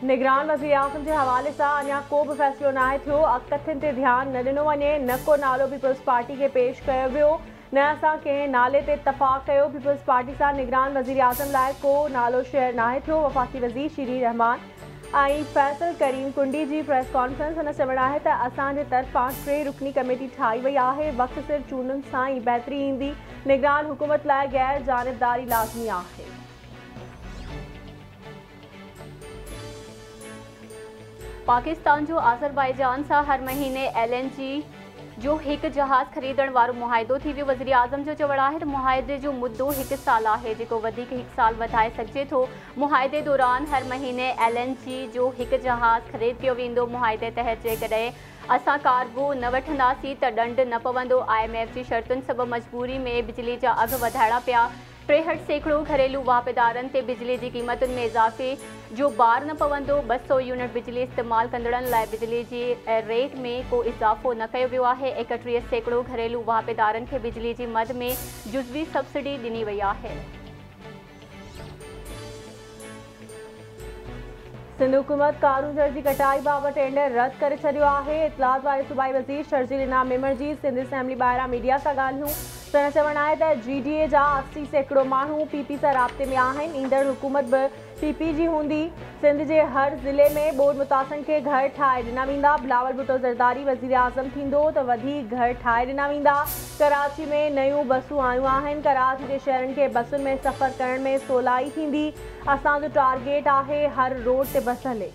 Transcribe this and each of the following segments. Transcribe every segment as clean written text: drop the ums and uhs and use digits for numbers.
निगरान वज़ीर आज़म के हवाले से अञा को भी फैसलो नाहे थियो। अकथन ते ध्यान न ॾिनो वञे, न को नालो पीपल्स पार्टी के पेश कयो वियो, न असां कंहिं नाले ते इतफ़ाक़ कयो। पीपल्स पार्टी से निगरान वज़ीर आज़म लाइ को नालो शेयर नाहे थियो। वफ़ाक़ी वज़ीर श्री रहमान ऐं फैसल करीम कुंडी जी प्रेस कॉन्फ्रेंस हुन चवण आहे त असांजे तरफ़ां 3 रुकनी कमेटी ठाही वई आहे। वक़्त सिर चूंडुनि सां ई बहितरी ईंदी। निगरान हुकूमत लाइ गैर जानिबदारी लाज़मी आहे। पाकिस्तान जो आज़रबाईजान सां हर महीने LNG जो एक जहाज़ खरीदण वारो मुआहिदो थी वियो। वज़ीर आज़म जो चवण आहे त मुआहिदे जो मुद्दो 1 साल आहे, जेको वधीक 1 साल वधाए सघिजे थो। मुआहिदे दौरान हर महीने LNG जो एक जहाज़ ख़रीद कयो वेंदो। मुआहिदे तहत जेकॾहिं असां कार्गो न वठंदासीं त ॾंड न पवंदो। IMF जी शर्तुनि सबबि मजबूरी में बिजली जा अघ वधाइणा पिया। 63% घरेलू वापदारनि ते बिजली जी क़ीमतुनि में इज़ाफ़े जो बार न पवंदो। 200 यूनिट बिजली इस्तेमाल कंदड़नि लाइ बिजली जी रेट में को इज़ाफ़ो न कयो वियो आहे। 31% घरेलू वापदारनि खे बिजली जी मद में जुज़वी सब्सिडी ॾिनी वई आहे। सिंध हुकूमत कारू जड़ की कटाई बाबत टेंडर रद्द करे छॾियो आहे। इतलात वारे सूबाई वज़ीर शर्जील इनाम मेमर जी सिंध असेंबली ॿाहिरां मीडिया सां ॻाल्हियूं। संदो चवण आहे त GDA जा 80% माण्हू PP सां राब्ते में आहिनि। ईंदड़ हुकूमत भी PP जी हूंदी। सिंध जे हर ज़िले में बोड मुतासिरनि खे घर ठाहे ॾिना वेंदा। बिलावल भुट्टो ज़रदारी वज़ीर आज़म थींदो त वधीक घर ठाहे ॾिना वेंदा। कराची में नयूं बसूं आयूं आहिनि। कराची जे शहरनि खे बसुनि में सफ़र करण में सवलाई थींदी। असांजो टारगेट आहे हर रोड ते बस हले।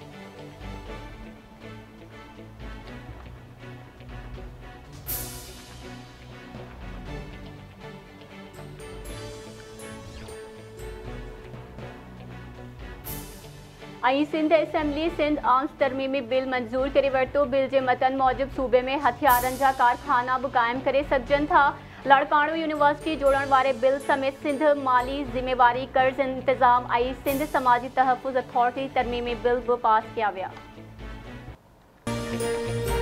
सिंध असेंबली सिंध आर्म्स तरमीमी बिल मंजूर करे वरितो। बिल जे मतन मूजिब सूबे में हथियारनि जा कारखाना भी कायम करे सघजनि था। लाड़काणो यूनिवर्सिटी जोड़ण वारे बिल समेत सिंध माली ज़िम्मेवारी कर्ज इंतजाम ऐं सिंध समाजी तहफ़ुज़ अथॉरिटी तरमीमी बिल भी पास किया विया।